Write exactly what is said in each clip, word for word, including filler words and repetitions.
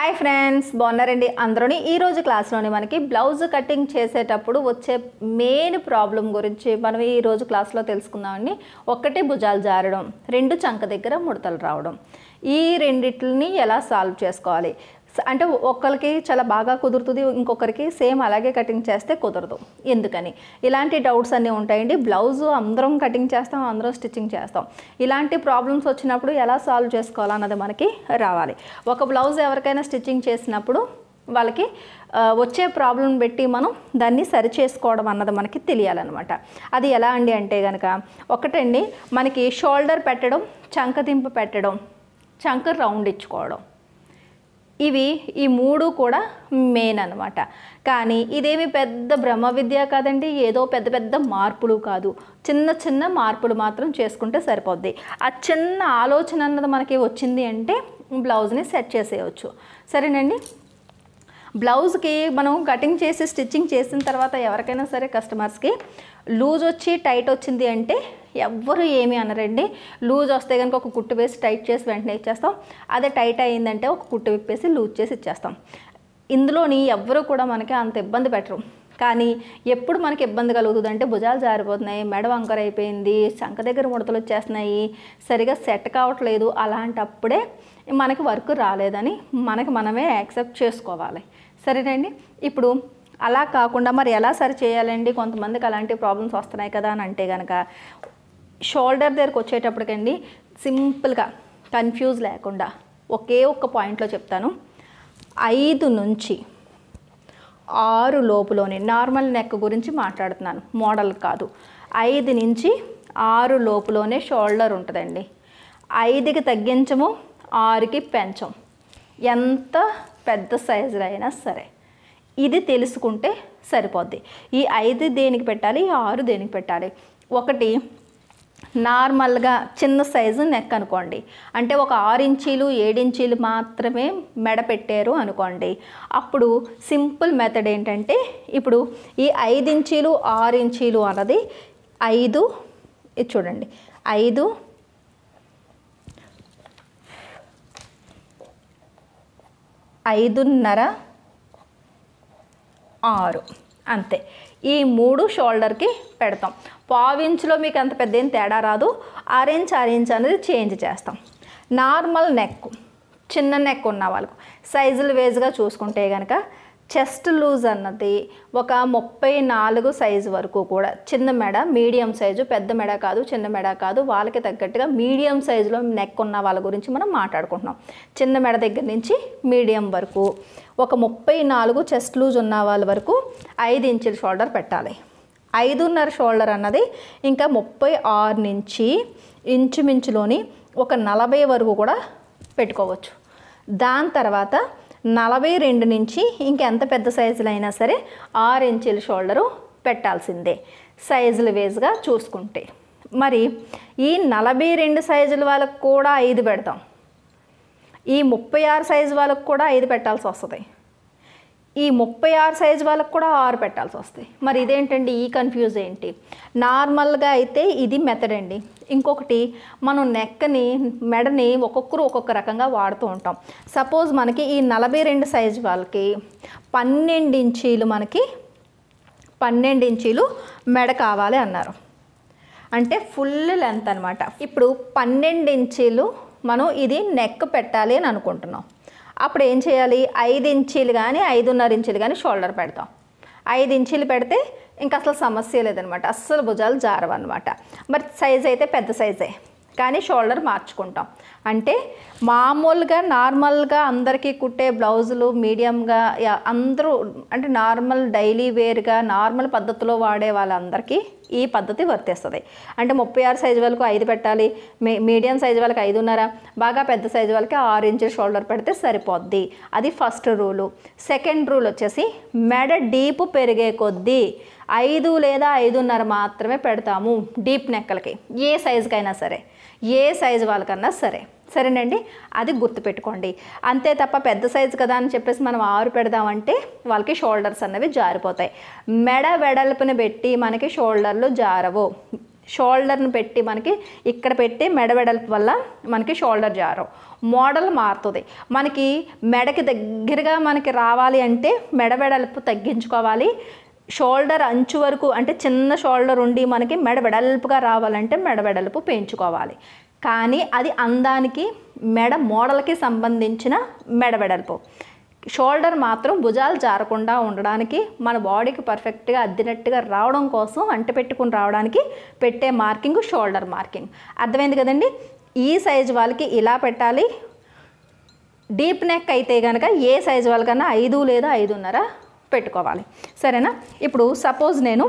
Hi friends, బాగున్నారండి అందరూని. ఈరోజు క్లాస్లోని మనకి బ్లౌజ్ కటింగ్ చేసేటప్పుడు వచ్చే మెయిన్ ప్రాబ్లం గురించి మనం ఈరోజు క్లాస్లో తెలుసుకుందామండి. ఒకటి భుజాలు జారడం, రెండు చంక దగ్గర ముడతలు రావడం. ఈ రెండిటిని ఎలా సాల్వ్ చేసుకోవాలి అంటే ఒకరికి చాలా బాగా కుదురుతుంది, ఇంకొకరికి సేమ్ అలాగే కటింగ్ చేస్తే కుదరదు. ఎందుకని ఇలాంటి డౌట్స్ అన్నీ ఉంటాయండి. బ్లౌజ్ అందరం కటింగ్ చేస్తాం, అందరం స్టిచ్చింగ్ చేస్తాం. ఇలాంటి ప్రాబ్లమ్స్ వచ్చినప్పుడు ఎలా సాల్వ్ చేసుకోవాలన్నది మనకి రావాలి. ఒక బ్లౌజ్ ఎవరికైనా స్టిచ్చింగ్ చేసినప్పుడు వాళ్ళకి వచ్చే ప్రాబ్లం పెట్టి మనం దాన్ని సరి చేసుకోవడం అన్నది మనకి తెలియాలన్నమాట. అది ఎలా అండి అంటే కనుక ఒకటండి, మనకి షోల్డర్ పెట్టడం, చంకదింపు పెట్టడం, చంక రౌండ్ ఇచ్చుకోవడం, ఇవి ఈ మూడు కూడా మెయిన్ అనమాట. కానీ ఇదేమి పెద్ద బ్రహ్మ విద్య కాదండి, ఏదో పెద్ద పెద్ద మార్పులు కాదు. చిన్న చిన్న మార్పులు మాత్రం చేసుకుంటే సరిపోద్ది. ఆ చిన్న ఆలోచన అన్నది మనకి వచ్చింది అంటే బ్లౌజ్ని సెట్ చేసేయచ్చు. సరేనండి. బ్లౌజ్కి మనం కటింగ్ చేసి స్టిచ్చింగ్ చేసిన తర్వాత ఎవరికైనా సరే కస్టమర్స్కి లూజ్ వచ్చి టైట్ వచ్చింది అంటే ఎవ్వరు ఏమీ అనరండి. లూజ్ వస్తే కనుక ఒక కుట్టు వేసి టైట్ చేసి వెంటనే ఇచ్చేస్తాం. అదే టైట్ అయ్యిందంటే ఒక కుట్టు విప్పేసి లూజ్ చేసి ఇచ్చేస్తాం. ఇందులోని ఎవ్వరూ కూడా మనకి అంత ఇబ్బంది పెట్టరు. కానీ ఎప్పుడు మనకి ఇబ్బంది కలుగుతుంది అంటే భుజాలు జారిపోతున్నాయి, మెడ వంకర అయిపోయింది, చంక దగ్గర ముడతలు వచ్చేస్తున్నాయి, సరిగా సెట్ కావట్లేదు, అలాంటప్పుడే మనకి వర్క్ రాలేదని మనకి మనమే యాక్సెప్ట్ చేసుకోవాలి. సరేనండి. ఇప్పుడు అలా కాకుండా మరి ఎలా సరి చేయాలండి, కొంతమందికి అలాంటి ప్రాబ్లమ్స్ వస్తున్నాయి కదా అని అంటే కనుక షోల్డర్ దగ్గరకు వచ్చేటప్పటికండి సింపుల్గా కన్ఫ్యూజ్ లేకుండా ఒకే ఒక్క పాయింట్లో చెప్తాను. ఐదు నుంచి ఆరు లోపులోని నార్మల్ నెక్ గురించి మాట్లాడుతున్నాను, మోడల్ కాదు. ఐదు నుంచి ఆరు లోపులోనే షోల్డర్ ఉంటుందండి. ఐదుకి తగ్గించము, ఆరుకి పెంచం, ఎంత పెద్ద సైజులో అయినా సరే. ఇది తెలుసుకుంటే సరిపోద్ది. ఈ ఐదు దేనికి పెట్టాలి, ఈ ఆరు దేనికి పెట్టాలి. ఒకటి నార్మల్గా చిన్న సైజు నెక్ అనుకోండి, అంటే ఒక ఆరు ఇంచీలు ఏడు ఇంచీలు మాత్రమే మెడ పెట్టారు అనుకోండి. అప్పుడు సింపుల్ మెథడ్ ఏంటంటే, ఇప్పుడు ఈ ఐదు ఇంచీలు ఆరు ఇంచీలు అన్నది ఐదు, ఇది చూడండి, ఐదు ఐదున్నర ఆరు అంతే. ఈ మూడు షోల్డర్కి పెడతాం. పావించులో మీకు అంత పెద్ద ఏం తేడా రాదు. ఆరెంజ్ ఆరెంజ్ అనేది చేంజ్ చేస్తాం. నార్మల్ నెక్, చిన్న నెక్ ఉన్న వాళ్ళకు సైజులు వేజ్గా చూసుకుంటే కనుక చెస్ట్ లూజ్ అన్నది ఒక ముప్పై నాలుగు సైజు వరకు కూడా, చిన్న మెడ మీడియం సైజు, పెద్ద మెడ కాదు చిన్న మెడ కాదు, వాళ్ళకి తగ్గట్టుగా మీడియం సైజులో నెక్ ఉన్న వాళ్ళ గురించి మనం మాట్లాడుకుంటున్నాం. చిన్న మెడ దగ్గర నుంచి మీడియం వరకు ఒక ముప్పై నాలుగు చెస్ట్ లూజ్ ఉన్న వాళ్ళ వరకు ఐదు ఇంచుల షోల్డర్ పెట్టాలి. ఐదున్నర షోల్డర్ అన్నది ఇంకా ముప్పై ఆరు నుంచి ఇంచుమించులోని ఒక నలభై వరకు కూడా పెట్టుకోవచ్చు. దాని తర్వాత నలభై రెండు నుంచి ఇంకెంత పెద్ద సైజులు అయినా సరే ఆరు ఇంచుల షోల్డరు పెట్టాల్సిందే సైజులు వేజ్గా చూసుకుంటే. మరి ఈ నలభై రెండు సైజుల వాళ్ళకు కూడా ఐదు పెడతాం, ఈ ముప్పై ఆరు సైజు వాళ్ళకు కూడా ఐదు పెట్టాల్సి వస్తుంది, ఈ ముప్పై ఆరు సైజు వాళ్ళకు కూడా ఆరు పెట్టాల్సి వస్తాయి. మరి ఇదేంటండి, ఈ కన్ఫ్యూజ్ ఏంటి? నార్మల్గా అయితే ఇది మెథడ్ అండి. ఇంకొకటి, మనం నెక్ని మెడని ఒక్కొక్కరు ఒక్కొక్క రకంగా వాడుతూ ఉంటాం. సపోజ్ మనకి ఈ నలభై రెండు సైజు వాళ్ళకి పన్నెండు ఇంచీలు మనకి పన్నెండు ఇంచీలు మెడ కావాలి అన్నారు, అంటే ఫుల్ లెంత్ అనమాట. ఇప్పుడు పన్నెండు ఇంచీలు మనం ఇది నెక్ పెట్టాలి అని అనుకుంటున్నాం. అప్పుడు ఏం చేయాలి, ఐదు ఇంచీలు కానీ ఐదున్నర ఇంచీలు కానీ షోల్డర్ పెడతాం. ఐదు ఇంచీలు పెడితే ఇంకా అసలు సమస్య లేదనమాట, అస్సలు భుజాలు జారవన్నమాట. మరి సైజ్ అయితే పెద్ద సైజే, కానీ షోల్డర్ మార్చుకుంటాం. అంటే మామూలుగా నార్మల్గా అందరికీ కుట్టే బ్లౌజులు మీడియంగా అందరూ అంటే నార్మల్ డైలీ వేర్గా నార్మల్ పద్ధతిలో వాడే వాళ్ళందరికీ ఈ పద్ధతి వర్తిస్తుంది. అంటే ముప్పై ఆరు సైజు వాళ్ళకు ఐదు పెట్టాలి, మీ మీడియం సైజు వాళ్ళకి ఐదున్నర, బాగా పెద్ద సైజు వాళ్ళకి ఆరు ఇంచుల షోల్డర్ పెడితే సరిపోద్ది. అది ఫస్ట్ రూలు. సెకండ్ రూల్ వచ్చేసి మెడ డీప్ పెరిగే కొద్దీ ఐదు లేదా ఐదున్నర మాత్రమే పెడతాము డీప్ నెక్కలకి, ఏ సైజుకైనా సరే, ఏ సైజు వాళ్ళకన్నా సరే. సరేనండి, అది గుర్తుపెట్టుకోండి. అంతే తప్ప పెద్ద సైజు కదా అని చెప్పేసి మనం ఆరు పెడదామంటే వాళ్ళకి షోల్డర్స్ అన్నవి జారిపోతాయి. మెడ వెడల్పుని పెట్టి మనకి షోల్డర్లు జారవు. షోల్డర్ని పెట్టి మనకి ఇక్కడ పెట్టి మెడ వెడల్పు వల్ల మనకి షోల్డర్ జారవు. మోడల్ మారుతుంది. మనకి మెడకి దగ్గరగా మనకి రావాలి అంటే మెడ వెడల్పు తగ్గించుకోవాలి. షోల్డర్ అంచు వరకు అంటే చిన్న షోల్డర్ ఉండి మనకి మెడ వెడల్పుగా రావాలంటే మెడ వెడల్పు పెంచుకోవాలి. కానీ అది అందానికి మెడ మోడల్కి సంబంధించిన మెడ వెడల్పు. షోల్డర్ మాత్రం భుజాలు జారకుండా ఉండడానికి మన బాడీకి పర్ఫెక్ట్గా అద్దినట్టుగా రావడం కోసం అంటపెట్టుకుని రావడానికి పెట్టే మార్కింగ్ షోల్డర్ మార్కింగ్. అర్థమైంది కదండి. ఈ సైజు వాళ్ళకి ఇలా పెట్టాలి. డీప్ నెక్ అయితే కనుక ఏ సైజు వాళ్ళకన్నా ఐదు లేదా ఐదున్నర పెట్టుకోవాలి. సరేనా. ఇప్పుడు సపోజ్ నేను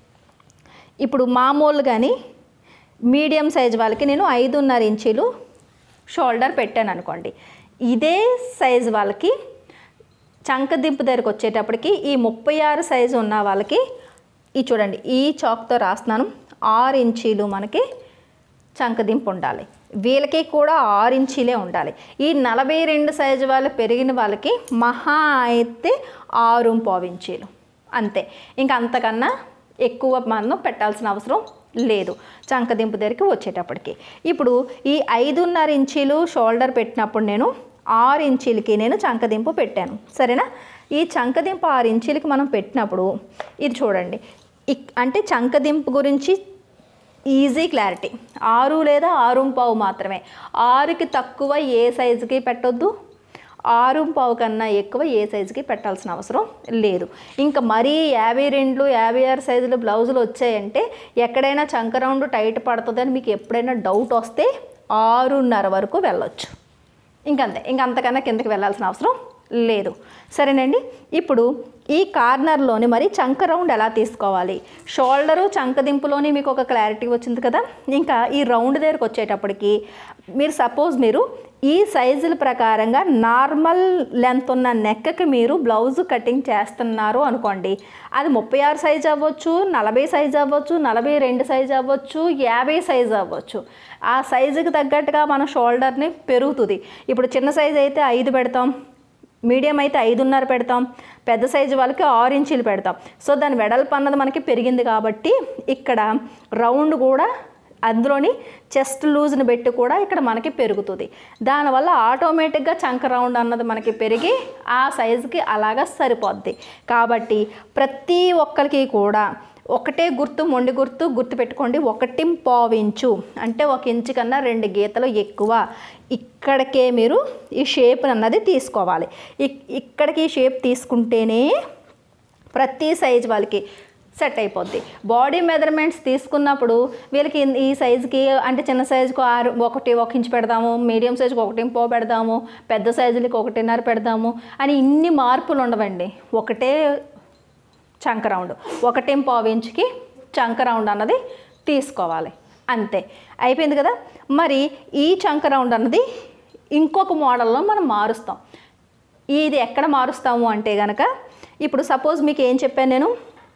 ఇప్పుడు మామూలు కానీ మీడియం సైజు వాళ్ళకి నేను ఐదున్నర ఇంచీలు షోల్డర్ పెట్టాను అనుకోండి. ఇదే సైజు వాళ్ళకి చంకదింపు దగ్గరకు వచ్చేటప్పటికి ఈ ముప్పై ఆరు సైజు ఉన్న వాళ్ళకి ఈ చూడండి ఈ చాక్తో రాస్తున్నాను, ఆరు ఇంచీలు మనకి చంకదింపు ఉండాలి. వీళ్ళకి కూడా ఆరు ఇంచీలే ఉండాలి. ఈ నలభై రెండు సైజు వాళ్ళు పెరిగిన వాళ్ళకి మహా అయితే ఆరు పావు ఇంచీలు అంతే. ఇంకా అంతకన్నా ఎక్కువ మనం పెట్టాల్సిన అవసరం లేదు చంకదింపు దగ్గరికి వచ్చేటప్పటికి. ఇప్పుడు ఈ ఐదున్నర ఇంచీలు షోల్డర్ పెట్టినప్పుడు నేను ఆరు ఇంచీలకి నేను చంకదింపు పెట్టాను. సరేనా. ఈ చంకదింపు ఆరు ఇంచీలకి మనం పెట్టినప్పుడు ఇది చూడండి, అంటే చంకదింపు గురించి ఈజీ క్లారిటీ. ఆరు లేదా ఆరు పావు మాత్రమే. ఆరుకి తక్కువ ఏ సైజుకి పెట్టొద్దు, ఆరు పావు కన్నా ఎక్కువ ఏ సైజుకి పెట్టాల్సిన అవసరం లేదు. ఇంకా మరీ యాభై రెండు యాభై ఆరు సైజులు బ్లౌజులు వచ్చాయంటే ఎక్కడైనా చంక రౌండ్ టైట్ పడుతుందని మీకు ఎప్పుడైనా డౌట్ వస్తే ఆరున్నర వరకు వెళ్ళొచ్చు. ఇంకంతే, ఇంకంతకన్నా కిందకి వెళ్ళాల్సిన అవసరం లేదు. సరేనండి. ఇప్పుడు ఈ కార్నర్లోని మరి చంక రౌండ్ ఎలా తీసుకోవాలి, షోల్డరు చంకదింపులోని మీకు ఒక క్లారిటీ వచ్చింది కదా. ఇంకా ఈ రౌండ్ దగ్గరకు వచ్చేటప్పటికి మీరు సపోజ్ మీరు ఈ సైజుల ప్రకారంగా నార్మల్ లెంత్ ఉన్న నెక్కకి మీరు బ్లౌజ్ కటింగ్ చేస్తున్నారు అనుకోండి. అది ముప్పై ఆరు సైజు అవ్వచ్చు, నలభై సైజు అవ్వచ్చు, నలభై రెండు సైజు అవ్వచ్చు, యాభై సైజు అవ్వచ్చు. ఆ సైజుకి తగ్గట్టుగా మన షోల్డర్ని పెరుగుతుంది. ఇప్పుడు చిన్న సైజు అయితే ఐదు పెడతాం, మీడియం అయితే ఐదున్నర పెడతాం, పెద్ద సైజు వాళ్ళకి ఆరు ఇంచీలు పెడతాం. సో దాని వెడల్పు అన్నది మనకి పెరిగింది కాబట్టి ఇక్కడ రౌండ్ కూడా అందులోని చెస్ట్ లూజ్ని పెట్టి కూడా ఇక్కడ మనకి పెరుగుతుంది. దానివల్ల ఆటోమేటిక్గా చంక రౌండ్ అన్నది మనకి పెరిగి ఆ సైజుకి అలాగా సరిపోద్ది. కాబట్టి ప్రతి ఒక్కరికి కూడా ఒకటే గుర్తు, మొండి గుర్తు గుర్తుపెట్టుకోండి. ఒకటి పావు ఇంచు అంటే ఒక ఇంచు కన్నా రెండు గీతలు ఎక్కువ ఇక్కడికే మీరు ఈ షేప్ అన్నది తీసుకోవాలి. ఇక్కడికి ఈ షేప్ తీసుకుంటేనే ప్రతి సైజు వాళ్ళకి సెట్ అయిపోద్ది. బాడీ మెజర్మెంట్స్ తీసుకున్నప్పుడు వీళ్ళకి ఈ సైజుకి అంటే చిన్న సైజుకు ఆరు ఒకటి ఒక ఇంచు పెడదాము, మీడియం సైజుకి ఒకటి పావు పెడదాము, పెద్ద సైజులకి ఒకటిన్నర పెడదాము అని ఇన్ని మార్పులు ఉండవండి. ఒకటే చంక రౌండ్, ఒకటి పావు ఇంచుకి చంక రౌండ్ అన్నది తీసుకోవాలి. అంతే, అయిపోయింది కదా. మరి ఈ చంక రౌండ్ అన్నది ఇంకొక మోడల్లో మనం మారుస్తాం. ఇది ఎక్కడ మారుస్తాము అంటే కనుక ఇప్పుడు సపోజ్ మీకు ఏం చెప్పాను నేను,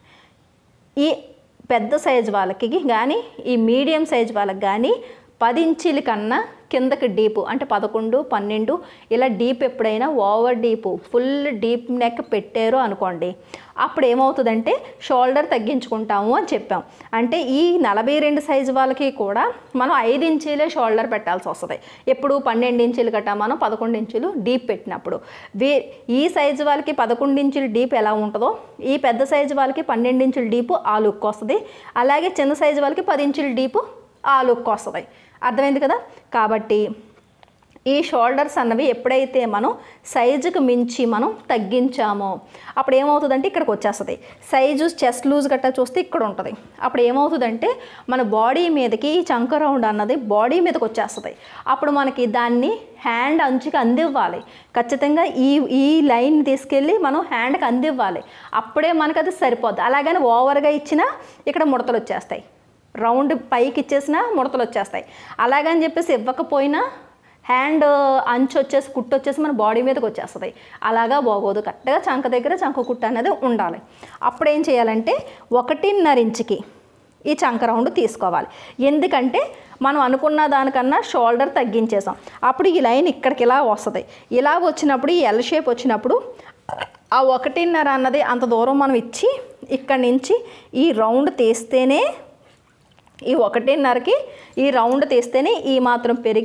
ఈ పెద్ద సైజు వాళ్ళకి కానీ ఈ మీడియం సైజు వాళ్ళకి కానీ పది ఇంచీల కన్నా కిందకి డీపు అంటే పదకొండు పన్నెండు ఇలా డీప్ ఎప్పుడైనా over deep full deep neck పెట్టారు అనుకోండి, అప్పుడు ఏమవుతుందంటే షోల్డర్ తగ్గించుకుంటాము అని చెప్పాం. అంటే ఈ నలభై రెండు సైజు వాళ్ళకి కూడా మనం ఐదు ఇంచీలే షోల్డర్ పెట్టాల్సి వస్తుంది. ఎప్పుడు పన్నెండు ఇంచీలు కట్టా మనం పదకొండు ఇంచులు డీప్ పెట్టినప్పుడు. వే ఈ సైజు వాళ్ళకి పదకొండు ఇంచులు డీప్ ఎలా ఉంటుందో ఈ పెద్ద సైజు వాళ్ళకి పన్నెండు ఇంచుల డీపు ఆ లుక్ వస్తుంది. అలాగే చిన్న సైజు వాళ్ళకి పది ఇంచుల డీపు ఆ లుక్ వస్తుంది. అర్థమైంది కదా. కాబట్టి ఈ షోల్డర్స్ అన్నవి ఎప్పుడైతే మనం సైజుకు మించి మనం తగ్గించామో అప్పుడు ఏమవుతుందంటే ఇక్కడికి వచ్చేస్తుంది. సైజు చెస్ట్ లూజ్ గట్టా చూస్తే ఇక్కడ ఉంటుంది. అప్పుడు ఏమవుతుందంటే మన బాడీ మీదకి ఈ చంక రౌండ్ అన్నది బాడీ మీదకి వచ్చేస్తుంది. అప్పుడు మనకి దాన్ని హ్యాండ్ అంచుకి అందివ్వాలి. ఖచ్చితంగా ఈ ఈ లైన్ తీసుకెళ్ళి మనం హ్యాండ్కి అందివ్వాలి. అప్పుడే మనకు అది సరిపోద్ది. అలాగని ఓవర్గా ఇచ్చినా ఇక్కడ ముడతలు వచ్చేస్తాయి. రౌండ్ పైకి ఇచ్చేసినా ముడతలు వచ్చేస్తాయి. అలాగని చెప్పేసి ఇవ్వకపోయినా హ్యాండ్ అంచు వచ్చేసి కుట్టు వచ్చేసి మన బాడీ మీదకి వచ్చేస్తుంది. అలాగా బాగోదు. కరెక్ట్గా చంక దగ్గర చంక కుట్టు అనేది ఉండాలి. అప్పుడు ఏం చేయాలంటే ఒకటిన్నర ఇంచుకి ఈ చంక రౌండ్ తీసుకోవాలి. ఎందుకంటే మనం అనుకున్న దానికన్నా షోల్డర్ తగ్గించేసాం. అప్పుడు ఈ లైన్ ఇక్కడికి ఇలా వస్తుంది. ఇలా వచ్చినప్పుడు ఈ ఎల్ షేప్ వచ్చినప్పుడు ఆ ఒకటిన్నర అన్నది అంత దూరం మనం ఇచ్చి ఇక్కడి నుంచి ఈ రౌండ్ తీస్తేనే ఈ ఒకటిన్నరకి ఈ రౌండ్ తీస్తేనే ఈ మాత్రం పెరిగి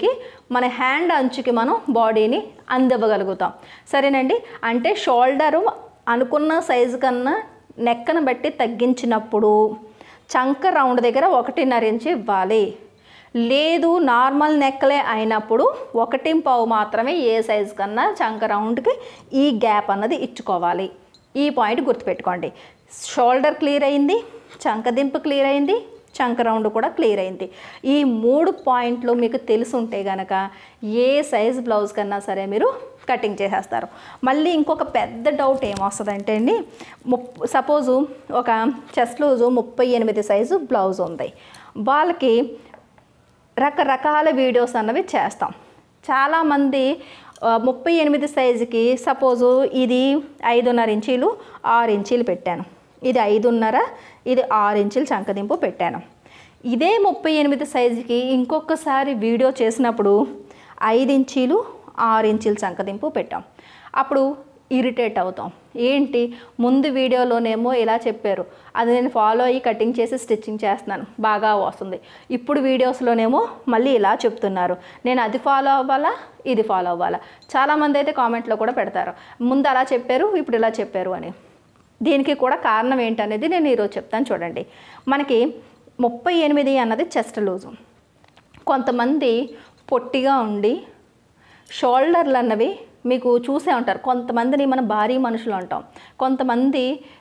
మన హ్యాండ్ అంచుకి మనం బాడీని అందివ్వగలుగుతాం. సరేనండి. అంటే షోల్డరు అనుకున్న సైజు కన్నా నెక్కను బట్టి తగ్గించినప్పుడు చంక రౌండ్ దగ్గర ఒకటిన్నర ఇంచు ఇవ్వాలి. లేదు నార్మల్ నెక్కలే అయినప్పుడు ఒకటి పావు మాత్రమే ఏ సైజు కన్నా చంక రౌండ్కి ఈ గ్యాప్ అన్నది ఇచ్చుకోవాలి. ఈ పాయింట్ గుర్తుపెట్టుకోండి. షోల్డర్ క్లియర్ అయింది, చంక దింపు క్లియర్ అయింది, చంక రౌండ్ కూడా క్లియర్ అయింది. ఈ మూడు పాయింట్లు మీకు తెలుసుంటే కనుక ఏ సైజ్ బ్లౌజ్ కన్నా సరే మీరు కటింగ్ చేసేస్తారు. మళ్ళీ ఇంకొక పెద్ద డౌట్ ఏమొస్తుందంటే అండి, ముప్ సపోజు ఒక చెస్ట్ లూజు ముప్పై ఎనిమిది సైజు బ్లౌజ్ ఉంది. వాళ్ళకి రకరకాల వీడియోస్ అన్నవి చేస్తాం. చాలామంది ముప్పై ఎనిమిది సైజుకి సపోజు ఇది ఐదున్నర ఇంచీలు ఆరు ఇంచీలు పెట్టాను, ఇది ఐదున్నర ఇది ఆరు ఇంచులు చంకదింపు పెట్టాను. ఇదే ముప్పై ఎనిమిది సైజుకి ఇంకొకసారి వీడియో చేసినప్పుడు ఐదు ఇంచీలు ఆరు ఇంచులు చంకదింపు పెట్టాం. అప్పుడు ఇరిటేట్ అవుతాం. ఏంటి ముందు వీడియోలోనేమో ఇలా చెప్పారు, అది నేను ఫాలో అయ్యి కటింగ్ చేసి స్టిచ్చింగ్ చేస్తున్నాను, బాగా వస్తుంది. ఇప్పుడు వీడియోస్లోనేమో మళ్ళీ ఇలా చెప్తున్నారు, నేను అది ఫాలో అవ్వాలా ఇది ఫాలో అవ్వాలా. చాలామంది అయితే కామెంట్లో కూడా పెడతారు, ముందు అలా చెప్పారు ఇప్పుడు ఇలా చెప్పారు అని. దీనికి కూడా కారణం ఏంటనేది నేను ఈరోజు చెప్తాను. చూడండి, మనకి ముప్పై ఎనిమిది అన్నది చెస్ట్ లూజు. కొంతమంది పొట్టిగా ఉండి షోల్డర్లు అన్నవి మీకు చూసే ఉంటారు. కొంతమందిని మనం భారీ మనుషులు అంటాం, కొంతమంది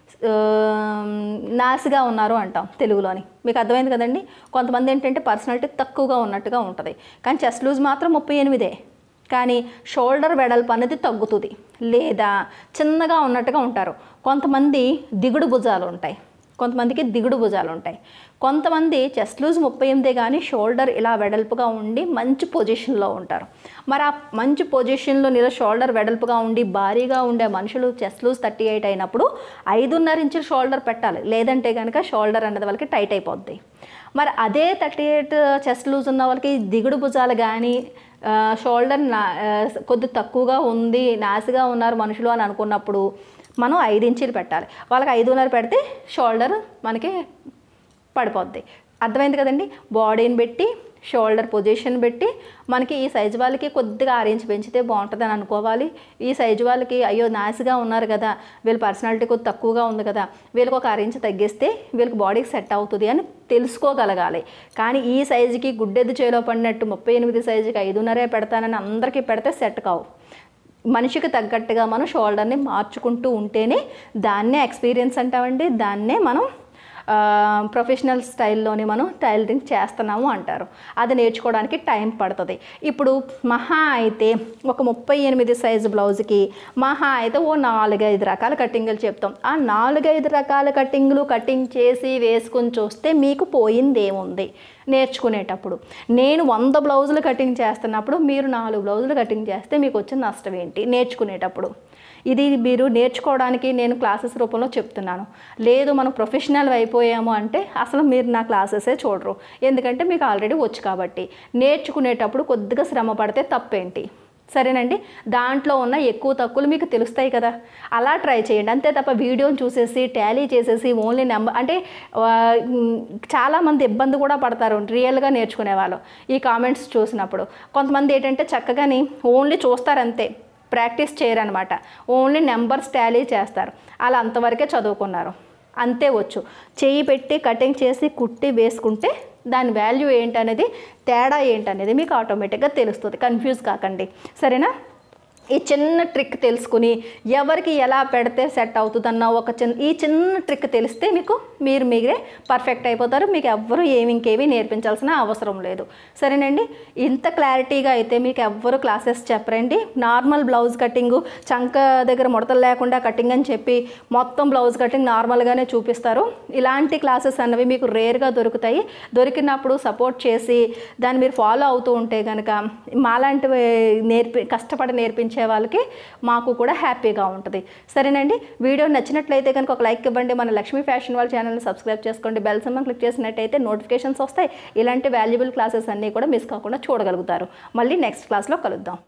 నాసిగా ఉన్నారు అంటాం తెలుగులోని. మీకు అర్థమైంది కదండి. కొంతమంది ఏంటంటే పర్సనాలిటీ తక్కువగా ఉన్నట్టుగా ఉంటుంది, కానీ చెస్ట్ లూజ్ మాత్రం ముప్పై ఎనిమిదే, కానీ షోల్డర్ వెడల్పు అనేది తగ్గుతుంది లేదా చిన్నగా ఉన్నట్టుగా ఉంటారు. కొంతమంది దిగుడు భుజాలు ఉంటాయి, కొంతమందికి దిగుడు భుజాలు ఉంటాయి. కొంతమంది చెస్ట్ లూజ్ ముప్పై ఎనిమిదే కానీ షోల్డర్ ఇలా వెడల్పుగా ఉండి మంచి పొజిషన్లో ఉంటారు. మరి ఆ మంచి పొజిషన్లో నిల షోల్డర్ వెడల్పుగా ఉండి భారీగా ఉండే మనుషులు చెస్ట్ లూజ్ థర్టీ ఎయిట్ అయినప్పుడు ఐదున్నర ఇంచులు షోల్డర్ పెట్టాలి, లేదంటే కనుక షోల్డర్ అనేది వాళ్ళకి టైట్ అయిపోద్ది. మరి అదే థర్టీ ఎయిట్ చెస్ట్ లూజ్ ఉన్న వాళ్ళకి దిగుడు భుజాలు కానీ షోల్డర్ నా కొద్ది తక్కువగా ఉంది, నాసిగా ఉన్నారు మనుషులు అని అనుకున్నప్పుడు మనం ఐదు ఇంచీలు పెట్టాలి. వాళ్ళకి ఐదున్నర పెడితే షోల్డర్ మనకి పడిపోద్ది. అర్థమైంది కదండి. బాడీని పెట్టి షోల్డర్ పొజిషన్ పెట్టి మనకి ఈ సైజు వాళ్ళకి కొద్దిగా ఆరు ఇంచు పెంచితే బాగుంటుంది అని అనుకోవాలి. ఈ సైజు వాళ్ళకి అయ్యో నాసిగా ఉన్నారు కదా, వీళ్ళ పర్సనాలిటీ కొద్ది తక్కువగా ఉంది కదా, వీళ్ళకి ఒక ఆరు ఇంచు తగ్గిస్తే వీళ్ళకి బాడీకి సెట్ అవుతుంది అని తెలుసుకోగలగాలి. కానీ ఈ సైజుకి గుడ్డెద్దు చేలో పడినట్టు ముప్పై ఎనిమిది సైజుకి ఐదున్నరే పెడతానని అందరికీ పెడితే సెట్ కావు. మనిషికి తగ్గట్టుగా మనం షోల్డర్ని మార్చుకుంటూ ఉంటేనే దాన్నే ఎక్స్పీరియన్స్ అంటామండి, దాన్నే మనం ప్రొఫెషనల్ స్టైల్లోనే మనం టైలరింగ్ చేస్తున్నాము అంటారు. అది నేర్చుకోవడానికి టైం పడుతుంది. ఇప్పుడు మహా అయితే ఒక ముప్పై ఎనిమిది సైజు బ్లౌజ్కి మహా అయితే ఓ నాలుగైదు రకాల కటింగులు చెప్తాం. ఆ నాలుగైదు రకాల కటింగులు కటింగ్ చేసి వేసుకుని చూస్తే మీకు పోయింది ఏముంది నేర్చుకునేటప్పుడు. నేను వంద బ్లౌజులు కటింగ్ చేస్తున్నప్పుడు మీరు నాలుగు బ్లౌజులు కటింగ్ చేస్తే మీకు వచ్చిన నష్టం ఏంటి నేర్చుకునేటప్పుడు? ఇది మీరు నేర్చుకోవడానికి నేను క్లాసెస్ రూపంలో చెప్తున్నాను. లేదు మనం ప్రొఫెషనల్ అయిపోయాము అంటే అసలు మీరు నా క్లాసెసే చూడరు, ఎందుకంటే మీకు ఆల్రెడీ వచ్చు కాబట్టి. నేర్చుకునేటప్పుడు కొద్దిగా శ్రమ పడితే తప్పేంటి? సరేనండి. దాంట్లో ఉన్న ఎక్కువ తక్కువలు మీకు తెలుస్తాయి కదా, అలా ట్రై చేయండి. అంతే తప్ప వీడియోని చూసేసి టాలీ చేసేసి ఓన్లీ నెంబర్ అంటే చాలామంది ఇబ్బంది కూడా పడతారు రియల్గా నేర్చుకునే వాళ్ళు ఈ కామెంట్స్ చూసినప్పుడు. కొంతమంది ఏంటంటే చక్కగాని ఓన్లీ చూస్తారంతే, ప్రాక్టీస్ చేయరనమాట, ఓన్లీ నెంబర్స్ టాలీ చేస్తారు. అలా అంతవరకే చదువుకున్నారు, అంతే వచ్చు. చేయి పెట్టి కటింగ్ చేసి కుట్టి వేసుకుంటే దాని వాల్యూ ఏంటనేది తేడా ఏంటనేది మీకు ఆటోమేటిక్గా తెలుస్తుంది. కన్ఫ్యూజ్ కాకండి, సరేనా? ఈ చిన్న ట్రిక్ తెలుసుకుని ఎవరికి ఎలా పెడితే సెట్ అవుతుందన్న ఒక చిన్న ఈ చిన్న ట్రిక్ తెలిస్తే మీకు మీరు మీరే పర్ఫెక్ట్ అయిపోతారు. మీకు ఎవ్వరూ ఏమి ఇంకేమీ నేర్పించాల్సిన అవసరం లేదు. సరేనండి. ఇంత క్లారిటీగా అయితే మీకు ఎవ్వరు క్లాసెస్ చెప్పరండి. నార్మల్ బ్లౌజ్ కటింగు చంక దగ్గర ముడతలు లేకుండా కటింగ్ అని చెప్పి మొత్తం బ్లౌజ్ కటింగ్ నార్మల్గానే చూపిస్తారు. ఇలాంటి క్లాసెస్ అన్నవి మీకు రేర్గా దొరుకుతాయి. దొరికినప్పుడు సపోర్ట్ చేసి దాన్ని మీరు ఫాలో అవుతూ ఉంటే కనుక మాలాంటివి నేర్పి కష్టపడి నేర్పించి వాళ్ళకి మాకు కూడా హ్యాపీగా ఉంటుంది. సరేనండి. వీడియో నచ్చినట్లయితే కనుక ఒక లైక్ ఇవ్వండి. మన లక్ష్మీ ఫ్యాషన్ వాళ్ళ ఛానల్ని సబ్స్క్రైబ్ చేసుకోండి. బెల్ సింబల్ క్లిక్ చేసినట్టయితే నోటిఫికేషన్స్ వస్తాయి. ఇలాంటి వాల్యుబుల్ క్లాసెస్ అన్నీ కూడా మిస్ కాకుండా చూడగలుగుతారు. మళ్ళీ నెక్స్ట్ క్లాస్లో కలుద్దాం.